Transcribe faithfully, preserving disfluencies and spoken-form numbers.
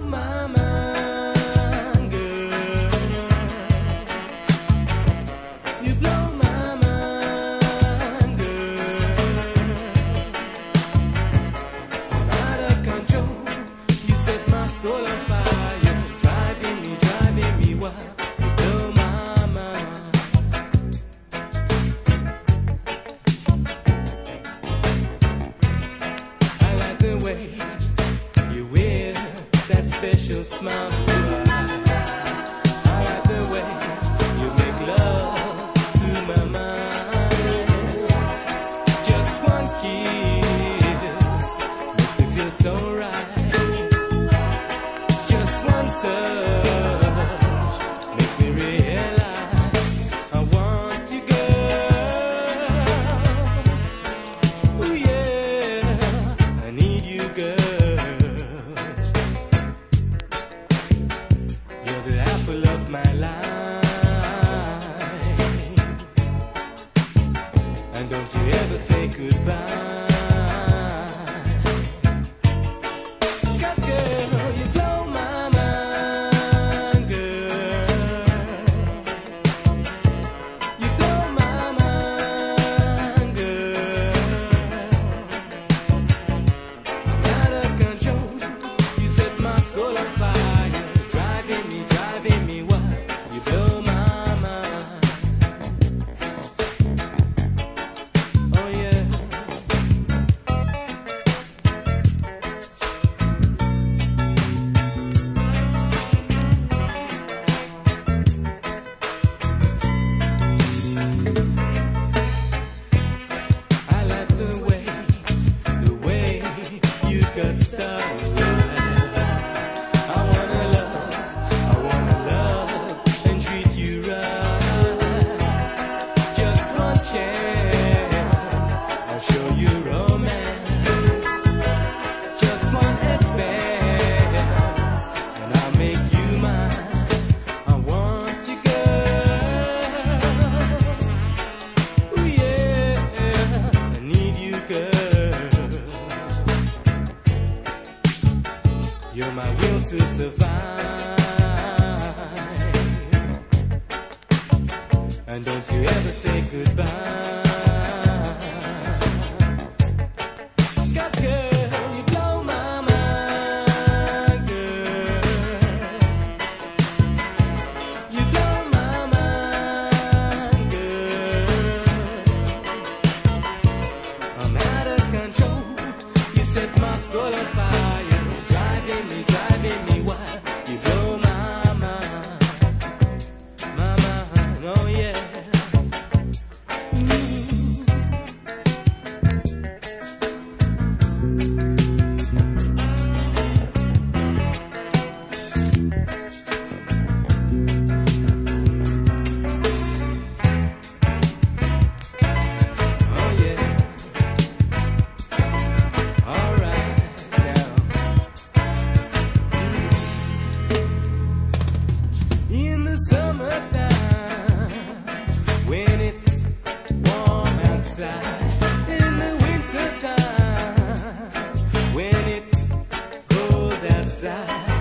my mind, girl. You blow my mind, girl. I'm out of control. You set my soul on fire, driving me, driving me wild. You blow my mind. I like the way you wear that special smile. I like the way you make love to my mind. Just one kiss makes me feel so right. Just one touch makes me realize I want you, girl. Ooh yeah, I need you, girl. You're the apple of my life, and don't you ever say goodbye. 'Cause girl, you blow my mind, girl. You blow my mind, girl. I'm out of control. You set my soul on fire, driving me, driving me wild. You blow my mind. Oh yeah. I like the way, the way you got started. I wanna love, I wanna love and treat you right. Just one chance, I'll show you romance. Just one advance, and I'll make you mine. I want you, girl. Ooh yeah, I need you, girl. You're my will to survive, and don't you ever say goodbye. 'Cause girl, you blow my mind, girl. You blow my mind, girl. I'm out of control. You set my soul on fire, driving me, driving me wild. You blow my mind, my mind, oh yeah. Oh yeah. All right now. In the summertime, when it's warm outside. In the wintertime, when it's cold outside.